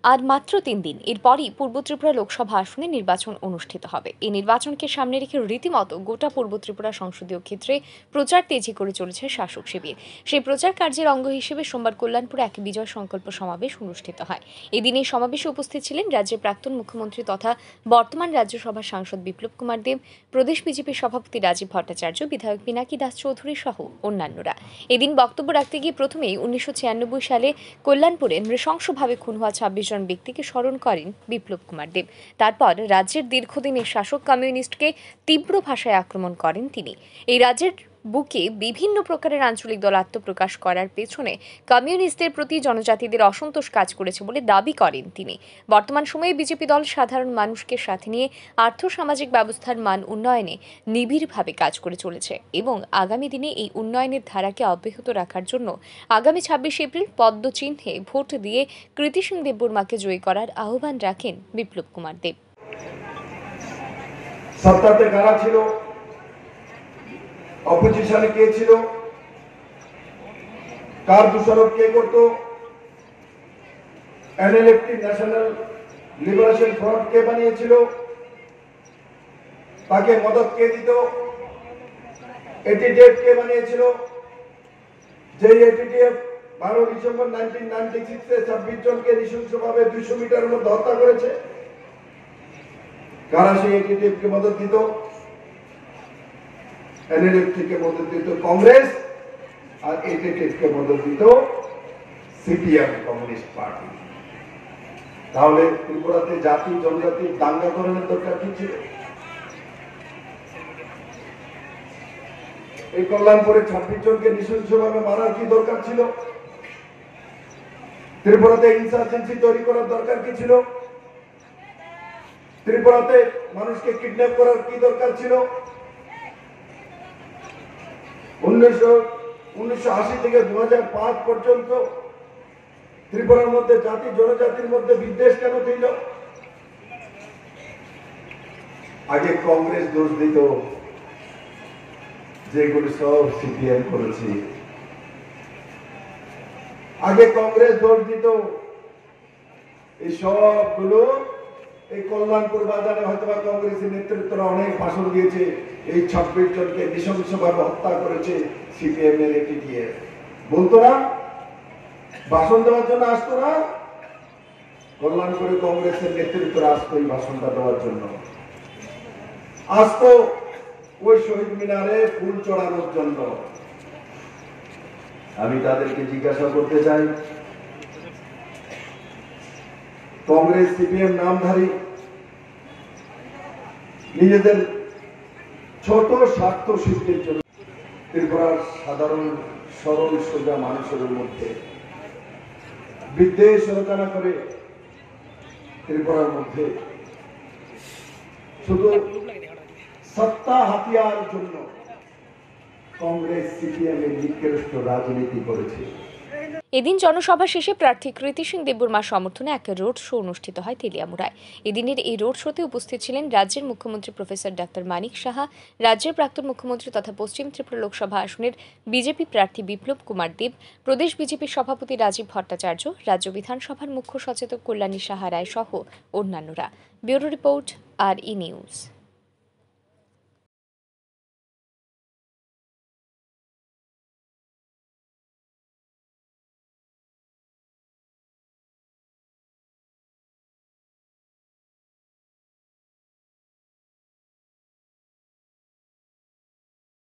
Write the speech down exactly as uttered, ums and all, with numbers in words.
আর মাত্র তিন দিন এরপরই পূর্ব ত্রিপুরা লোকসভা আসনে নির্বাচন অনুষ্ঠিত হবে। এই নির্বাচনকে সামনে রেখে রীতিমতো গোটা পূর্ব ত্রিপুরা সংসদীয় ক্ষেত্রে প্রচার তেজি করে চলেছে শাসক শিবির। সেই প্রচার কার্যের অঙ্গ হিসেবে সোমবার কল্যাণপুরে এক বিজয় সংকল্প সমাবেশ অনুষ্ঠিত হয়। এদিন এই সমাবেশে উপস্থিত ছিলেন রাজ্যের প্রাক্তন মুখ্যমন্ত্রী তথা বর্তমান রাজ্যসভার সাংসদ বিপ্লব কুমার দেব, প্রদেশ বিজেপির সভাপতি রাজীব ভট্টাচার্য, বিধায়ক পিনাকি দাস চৌধুরী সহ অন্যান্যরা। এদিন বক্তব্য রাখতে গিয়ে প্রথমেই উনিশশো ছিয়ানব্বই সালে কল্যাণপুরে নৃশংসভাবে খুন হওয়া ছাব্বিশ জন ব্যক্তিকে স্মরণ করেন বিপ্লব কুমার দেব। তারপর রাজ্যের দীর্ঘদিনের শাসক কমিউনিস্টকে তীব্র ভাষায় আক্রমণ করেন তিনি। এই রাজ্যের বুকে বিভিন্ন প্রকারের আঞ্চলিক দল আত্মপ্রকাশ করার পেছনে কমিউনিস্টদের প্রতি জনজাতিদের অসন্তোষ কাজ করেছে বলে দাবি করেন তিনি। বর্তমান সময়ে বিজেপি দল সাধারণ মানুষকে সাথে নিয়ে আর্থসামাজিক ব্যবস্থার মান উন্নয়নে নিবিড়ভাবে কাজ করে চলেছে এবং আগামী দিনে এই উন্নয়নের ধারাকে অব্যাহত রাখার জন্য আগামী ছাব্বিশে এপ্রিল পদ্ম চিহ্নে ভোট দিয়ে কৃতি সিং দেববর্মাকে জয়ী করার আহ্বান রাখেন বিপ্লব কুমার দেব। সত্তাতে কারা ছিল, অপোজিশনে কে ছিল, কার দোষারোপ কে করত, এনএলএফটি ন্যাশনাল লিবারেশন ফ্রন্ট কে বানিয়েছিল, তাকে মদত কে দিত, এটিডিএফ কে বানিয়েছিল, যে এটিডিএফ বারো ডিসেম্বর নাইনটিন নাইনটি সিক্সে ছাব্বিশ জনকে নৃশংসভাবে দুইশো মিটারের মধ্যে হত্যা করেছে, কারা সেই এটিডিএফ কে মদত দিত? এনএলএফ থেকে মদত দিত কংগ্রেস, আর এটিডিএফ কে মদত দিত সিপিএম কমিউনিস্ট পার্টি। তাহলে ত্রিপুরাতে জাতি জনজাতি দাঙ্গা করানোর দরকার কি ছিল? এই কল্যাণপুরে ছাব্বিশ জনকে নৃশংসভাবে মারার কি দরকার ছিল? ত্রিপুরাতে ইনসার্জেন্সি তৈরি করার দরকার কি ছিল? ত্রিপুরাতে মানুষকে কিডন্যাপ করার কি দরকার ছিল? উনিশশো উনিশশো আশি থেকে দু হাজার পাঁচ পর্যন্ত ত্রিপুরার মধ্যে জাতি জনজাতির মধ্যে বিদ্বেষ কেন ছিল? আগে কংগ্রেস দোষ দিত যেগুলো সব সিপিএম করেছে, আগে কংগ্রেস দোষ দিত এই সবগুলো এই কল্যাণপুর বাজারে হয়তো বা কংগ্রেসের নেতৃত্বরা অনেক ভাষণ দিয়েছে, এই ছাব্বিশ জনকে নৃশংসভাবে হত্যা করেছে সিপিএম এর এটিডিএফ। বলতো না? ভাষণ দেওয়ার জন্য আসতো না? কল্যাণপুরে কংগ্রেসের নেতৃত্বরা আসতো এই ভাষণটা দেওয়ার জন্য, আসতো ওই শহীদ মিনারে ফুল চড়ানোর জন্য। আমি তাদেরকে জিজ্ঞাসা করতে চাই, কংগ্রেস সিপিএম নামধারী নিজেদের ছোট স্বার্থ সিদ্ধির জন্য ত্রিপুরার সাধারণ সরল সোজা মানুষের মধ্যে বিদ্বেষ রচনা করে ত্রিপুরার মধ্যে শুধু সত্তা হাতিয়ার জন্য কংগ্রেস সিপিএম এর নিকৃষ্ট রাজনীতি করেছে। এদিন জনসভা শেষে প্রার্থী কৃতি সিং দেববর্মার সমর্থনে এক রোড শো অনুষ্ঠিত হয় তেলিয়ামুড়ায়। এদিনের এই রোড শোতে উপস্থিত ছিলেন রাজ্যের মুখ্যমন্ত্রী প্রফেসর ডাক্তার মানিক সাহা, রাজ্যের প্রাক্তন মুখ্যমন্ত্রী তথা পশ্চিম ত্রিপুরা লোকসভা আসনের বিজেপি প্রার্থী বিপ্লব কুমার দেব, প্রদেশ বিজেপির সভাপতি রাজীব ভট্টাচার্য, রাজ্য বিধানসভার মুখ্য সচেতক কল্যাণী সাহা রায় সহ অন্যান্যরা। ব্যুরো রিপোর্ট, আর ই নিউজ।